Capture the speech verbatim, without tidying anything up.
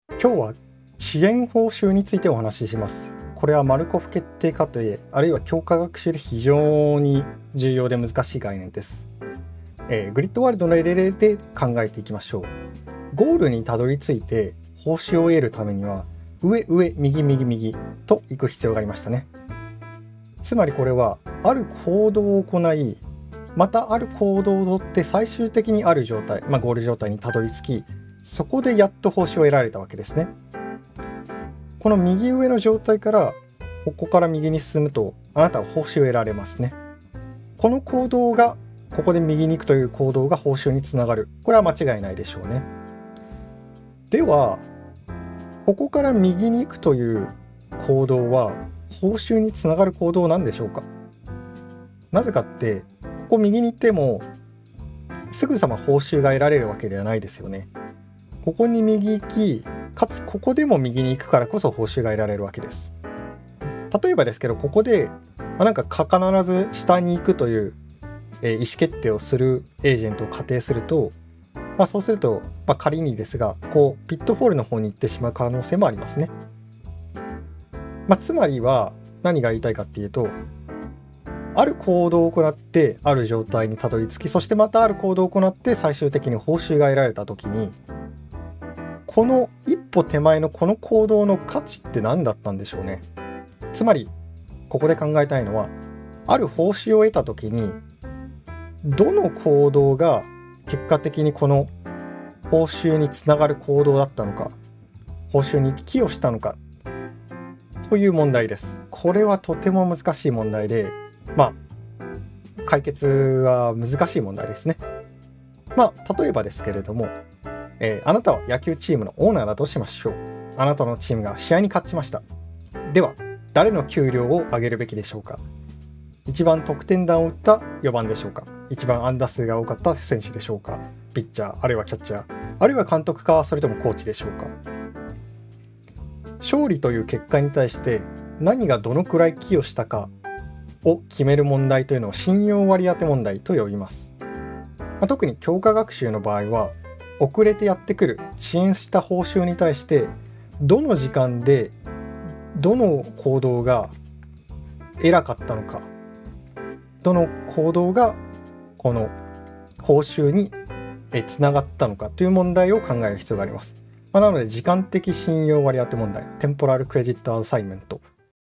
今日は遅延報酬についてお話しします。これはマルコフ決定過程あるいは強化学習で非常に重要で難しい概念です。えー、グリッドワールドの例で考えていきましょう。ゴールにたどり着いて報酬を得るためには上上右右右と行く必要がありましたね。つまりこれはある行動を行い、またある行動をとって最終的にある状態、まあ、ゴール状態にたどり着き、そこでやっと報酬を得られたわけですね。この右上の状態からここから右に進むとあなたは報酬を得られますね。この行動がここで右に行くという行動が報酬につながる。これは間違いないでしょうね。ではここから右に行くという行動は報酬につながる行動なんでしょうか。なぜかってここ右に行ってもすぐさま報酬が得られるわけではないですよね。ここに右行き、かつここでも右に行くからこそ報酬が得られるわけです。例えばですけど、ここで、まあ、なんか必ず下に行くという、えー、意思決定をするエージェントを仮定すると、まあ、そうすると、まあ、仮にですがこうピットフォールの方に行ってしまう可能性もありますね。まあ、つまりは何が言いたいかっていうと、ある行動を行ってある状態にたどり着き、そしてまたある行動を行って最終的に報酬が得られた時に、この一歩手前のこの行動の価値って何だったんでしょうね。つまりここで考えたいのは、ある報酬を得た時にどの行動が結果的にこの報酬につながる行動だったのか、報酬に寄与したのかという問題です。これはとても難しい問題で、まあ解決は難しい問題ですね。まあ例えばですけれども、えー、あなたは野球チームのオーナーだとしましょう。あなたのチームが試合に勝ちました。では誰の給料を上げるべきでしょうか。一番得点弾を打ったよばんでしょうか。一番安打数が多かった選手でしょうか。ピッチャーあるいはキャッチャーあるいは監督か、それともコーチでしょうか。勝利という結果に対して何がどのくらい寄与したかを決める問題というのを信用割当問題と呼びます。まあ、特に強化学習の場合は遅れてやってくる遅延した報酬に対してどの時間でどの行動が偉かったのか、どの行動がこの報酬につながったのかという問題を考える必要があります。まあ、なので時間的信用割当問題、テンポラルクレジットアサイメント